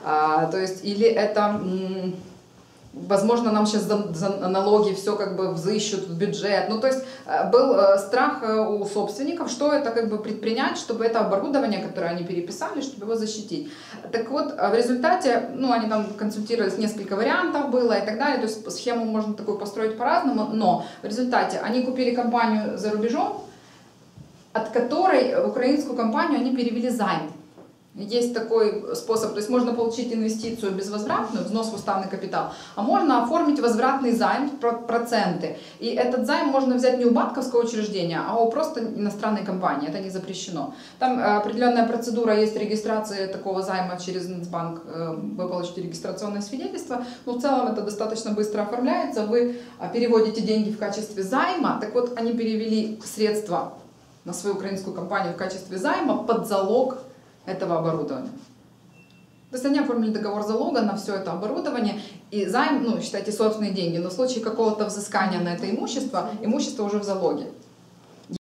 То есть, или это... Возможно, нам сейчас за налоги все как бы взыщут в бюджет. Ну, то есть был страх у собственников, что это как бы предпринять, чтобы это оборудование, которое они переписали, чтобы его защитить. Так вот, в результате, ну, они там консультировались, несколько вариантов было и так далее, то есть схему можно такую построить по-разному, но в результате они купили компанию за рубежом, от которой украинскую компанию они перевели займ. Есть такой способ, то есть можно получить инвестицию безвозвратную, взнос в уставный капитал, а можно оформить возвратный займ, проценты. И этот займ можно взять не у банковского учреждения, а у просто иностранной компании, это не запрещено. Там определенная процедура есть регистрации такого займа через Нацбанк, вы получите регистрационное свидетельство, но в целом это достаточно быстро оформляется, вы переводите деньги в качестве займа, так вот они перевели средства на свою украинскую компанию в качестве займа под залог этого оборудования. То есть они оформили договор залога на все это оборудование, и займ, ну, считайте, собственные деньги, но в случае какого-то взыскания на это имущество, имущество уже в залоге.